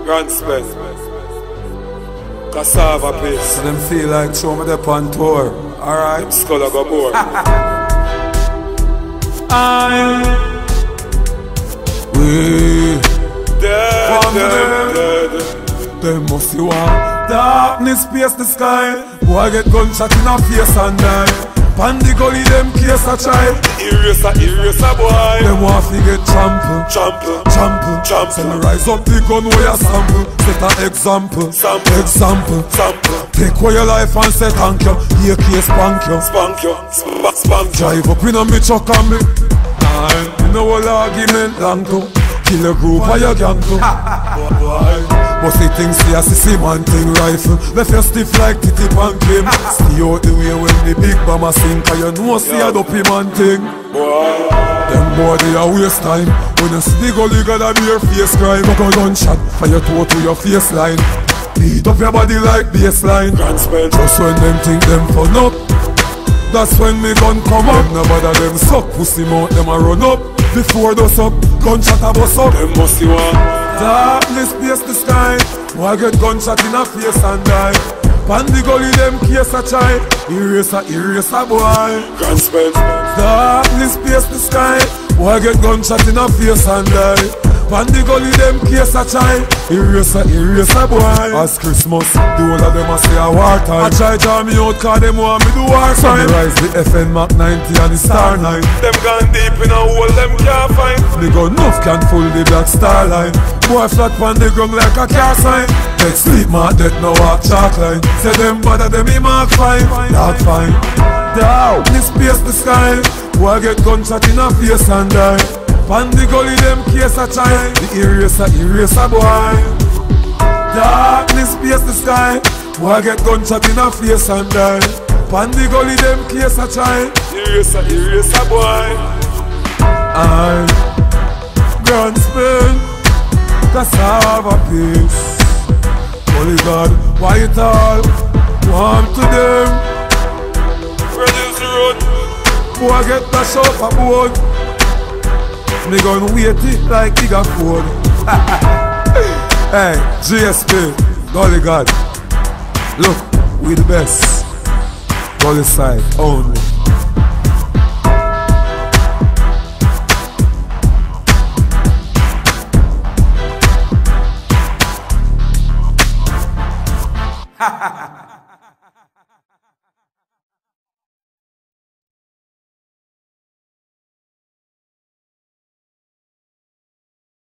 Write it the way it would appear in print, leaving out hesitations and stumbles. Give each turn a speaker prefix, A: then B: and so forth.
A: Grand spend. Cassava paste.
B: So them feel like show me the on tour. Alright.
A: Skull go board.
B: We
A: Dead.
B: Them must see one darkness pierce the sky. Boy get gunshot in a face and die. Pandy gully them case a child.
A: Eraser boy.
B: Them want to get trample. So me rise up the gun where you sample. Set an example. Example. Take away your life and say thank you. Here case spank you.
A: Spank you.
B: Drive up in a me truck and me. You know what argument long to. Kill a group or your gang to. But see things see a sissy man thing rifle. Left you stiff like titty pan game. See out the way when the big bomber sing. Cause you know see a dopey man thing. Them boy they a waste time. When you see the gully gotta be your face crime. Go gunshot for your toe to your face line. Beat up your body like baseline.
A: Grand spell.
B: Just when them think them fun up, that's when me gun come up. Them no bother them suck pussy mouth them a run up. Before those up, gunshot a bust up.
A: Them must see one.
B: Darkness pierce the sky. Boy get gunshot in a face and die. Pandy gully them case a child. Eraser boy.
A: Grand spell.
B: Darkness pierce the sky. Boy get gunshot in a face and die. Pandy gully them case a child. Eraser boy. As Christmas, the whole of them a say a wartime. I try draw me out cause them want me do war sign. Summarize the FN Mach 90 and the Star 9.
A: Them gone deep in a hole them can't find.
B: Me gun enough can full the black star line. Boy flat pon the ground like a car sign. Take sleep mark dead no walk chalk line. Say them bother them he mark fine. Dark fine. Darkness pierce the sky. Boy get gunshot in a face and die. Pandy gully them case a child. The eraser boy. Darkness pierce the sky. Boy get gunshot in a face and die. Pandy gully them case a child.
A: Eraser boy.
B: I grand spin. Cassava piece. Holy God, why it all? Warm to them.
A: Reduce the road.
B: Boy get dash off a board. Me gon' wait it like bigger food. Hey, GSP, Golly God. Look, we the best. Golly side only.